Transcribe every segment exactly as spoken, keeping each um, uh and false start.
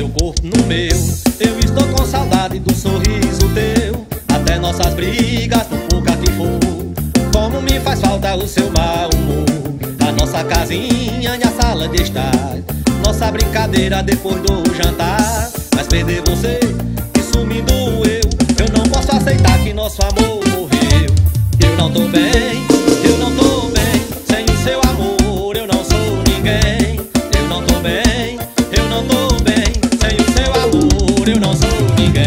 seu corpo no meu. Eu estou com saudade do sorriso teu. Até nossas brigas, por pouca que for. Como me faz falta o seu mau humor. A nossa casinha e a sala de estar. Nossa brincadeira depois do jantar. Mas perder você, isso me doeu. Eu não posso aceitar que nosso amor morreu. Eu não tô bem, eu não tô bem. Sem o seu amor eu não sou ninguém. Eu não tô bem, eu não tô bem. Sem o seu amor eu não sou ninguém.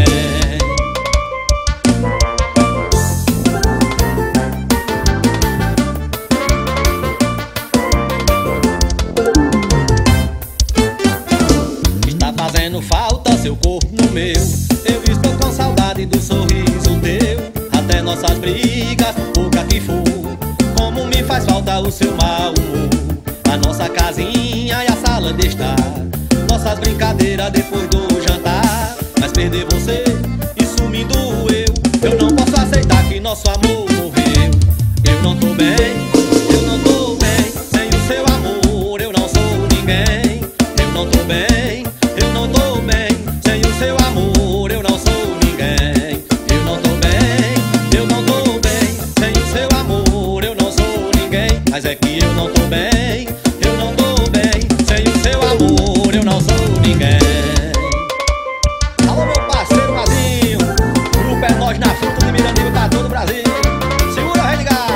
Está fazendo falta seu corpo no meu. Eu estou com saudade do sorriso teu. Até nossas brigas, pouca que for. Como me faz falta o seu mau humor. A nossa casinha e a sala de estar. Nossas brincadeiras depois do jantar. Mas perder você, isso me doeu. Eu não posso aceitar que nosso amor morreu. Eu não tô bem, eu não tô bem. Sem o seu amor eu não sou ninguém. Eu não tô bem, eu não tô bem. Sem o seu amor eu não sou ninguém. Eu não tô bem, eu não tô bem. Sem o seu amor eu não sou ninguém. Mas é que eu não tô bem, eu não tô bem. Sem o seu amor eu não sou ninguém. Alô meu parceiro Mazinho, grupo é nós na fruta de Mirandiba pra todo o Brasil. Segura o rei de gado.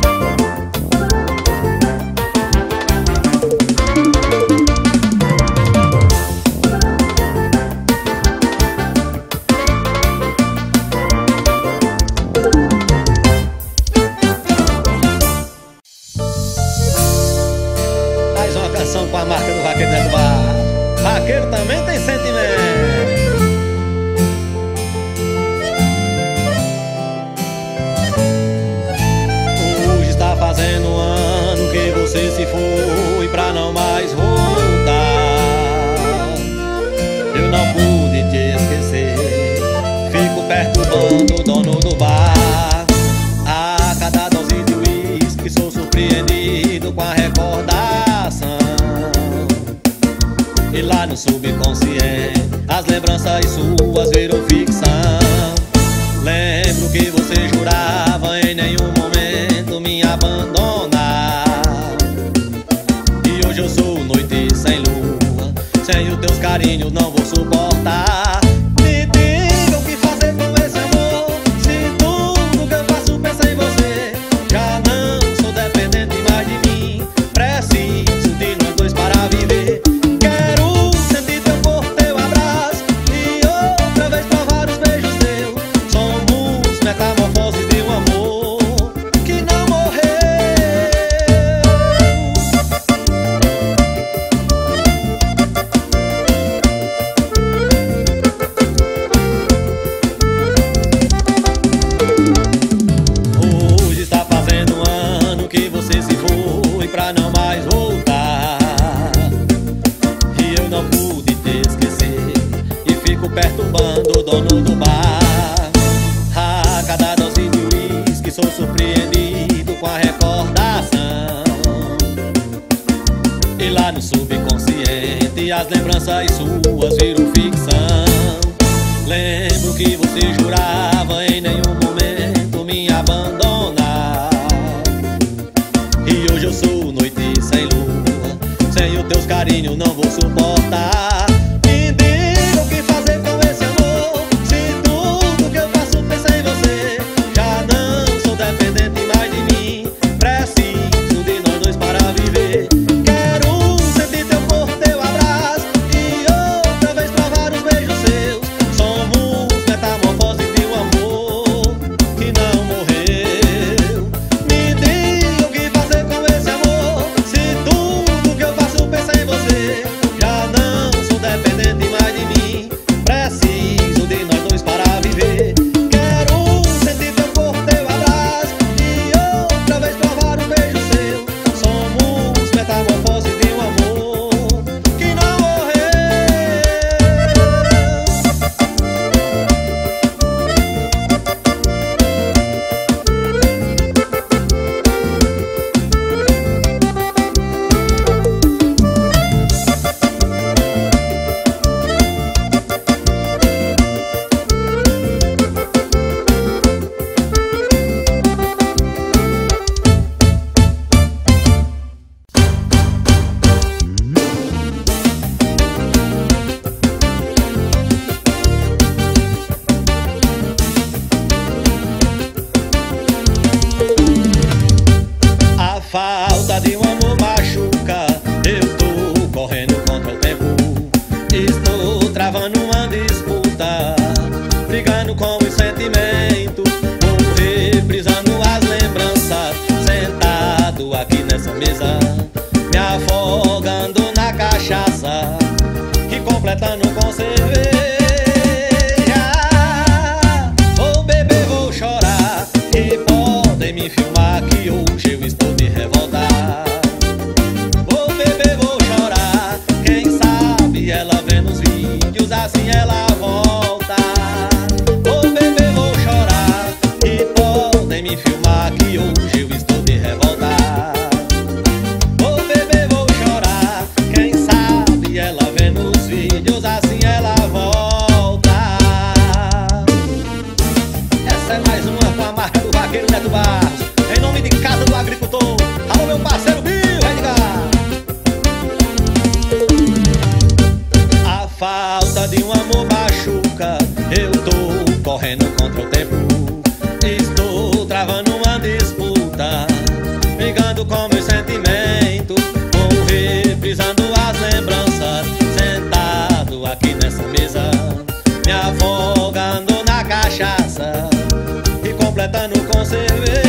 Mais uma canção com a marca do Vaqueiro Neto Barros. Vaqueiro também tem sentimento. Hoje está fazendo um ano que você se foi pra não mais voltar. Eu não pude te esquecer. Fico perturbando o dono do bar. A cada dose de uísque sou surpreendido com a recordação. E lá no subconsciente as lembranças suas viram ficção. Lembro que você jurava em nenhum momento me abandonar. E hoje eu sou noite sem lua. Sem os teus carinhos não vou suportar. Me diga o que fazer com esse amor. Se tudo que eu faço pensa em você. Já não sou dependente mais de mim. Preciso de nós dois para viver. Quero sentir teu corpo, teu abraço. E outra vez provar os beijos teus. Somos metamorfoses de um amor que não morreu. Hoje está fazendo um ano que você se foi pra não mais voltar. E eu não pude te esquecer. E fico perturbando o dono do bar. A cada dose de uísque sou surpreendido com a recordação. E lá no subconsciente as lembranças suas viram ficção. Lembro que você jurava em nenhum momento me abandonar. E hoje eu sou noite sem lua. Sem os teus carinhos não vou suportar. Me diga o que fazer com esse amor. Se tudo que eu faço pensa em você. Já não sou dependente mais de mim. Preciso de nós dois para viver. Quero sentir teu corpo, teu abraço. E outra vez provar os beijos seus. Somos metamorfoses de um amor que não morreu. Me diga o que fazer com esse amor. Se tudo que eu faço pensa em você. Já não sou sentimento. Vou reprisando as lembranças, sentado aqui nessa mesa, me afogando na cachaça e completando com cerveja. Vou beber, vou chorar e podem me filmar que hoje eu estou de revoltar. Vou beber, vou chorar, quem sabe ela vê nos vídeos, assim ela volta. Vou beber, vou chorar e podem me filmar que hoje eu estou de revoltar. Vou beber, vou chorar, quem sabe ela vê nos vídeos, assim ela volta. Essa é mais uma com a marca do vaqueiro Neto Barros, em nome de Casa do Agricultor. Alô, meu parceiro Bill, vai ligar. A falta de um amor machuca, eu tô correndo contra o tempo. Estou travando uma disputa, brigando com meus sentimentos. Vou reprisando as lembranças, sentado aqui nessa mesa, me afogando na cachaça e completando com cerveja.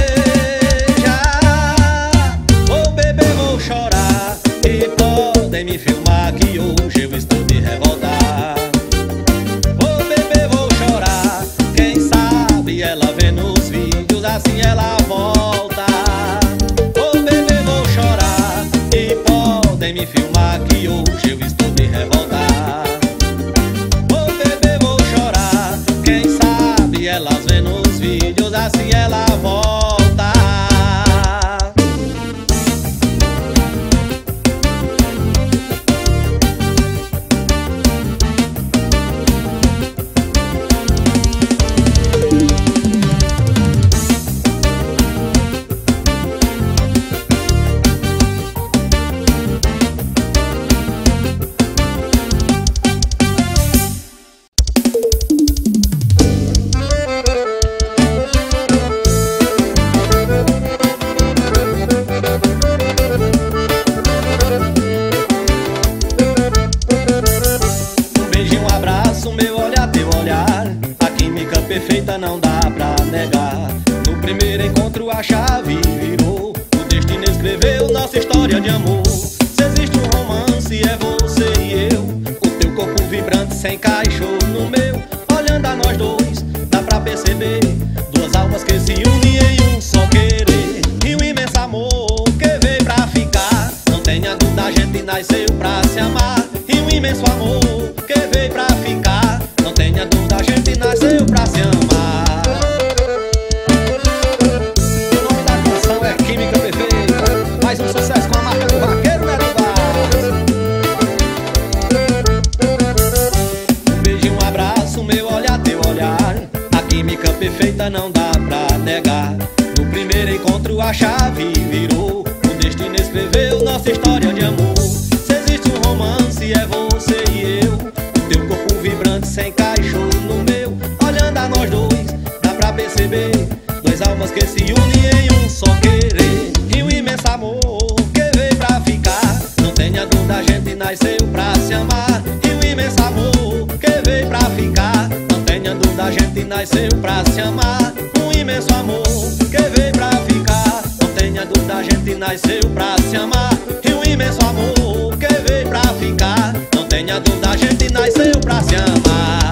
Vou beber, vou chorar e podem me filmar que hoje eu estou de revoltar. Vou beber, vou chorar, quem sabe ela vê nos vídeos, assim ela volta. Vou beber, vou chorar e podem me filmar que hoje eu estou de revoltar. Vou beber, vou chorar, quem sabe elas vê nos vídeos, assim ela volta. Perfeita não dá pra negar. No primeiro encontro a chave virou, o destino escreveu nossa história de amor. Se existe um romance é você e eu, o teu corpo vibrante se encaixou no meu. Olhando a nós dois dá pra perceber duas almas que se unem em um só querer. E um imenso amor que veio pra ficar, não tenha dúvida, a gente nasceu pra se amar. E um imenso amor que veio pra ficar, não tenha dúvida, a gente nasceu pra se amar. O nome da canção é Química Perfeita, mais um sucesso com a marca do vaqueiro Neto Barros. Um beijo e um abraço, meu olhar, teu olhar, a química perfeita não dá pra negar. No primeiro encontro a chave virou, o destino escreveu nossa história de amor. Se existe um romance é você e eu, o teu corpo vibrante se encaixou no meu. Olhando a nós dois dá pra perceber duas almas que se unem em um só querer. E um imenso amor que veio pra ficar, não tenha dúvida, a gente nasceu pra se amar. E um imenso amor que veio pra ficar, não tenha dúvida, a gente nasceu pra se amar. Um imenso amor que veio pra ficar, não tenha dúvida, a gente nasceu pra se amar. E um imenso amor que veio pra ficar, não tenha dúvida, a gente nasceu pra se amar.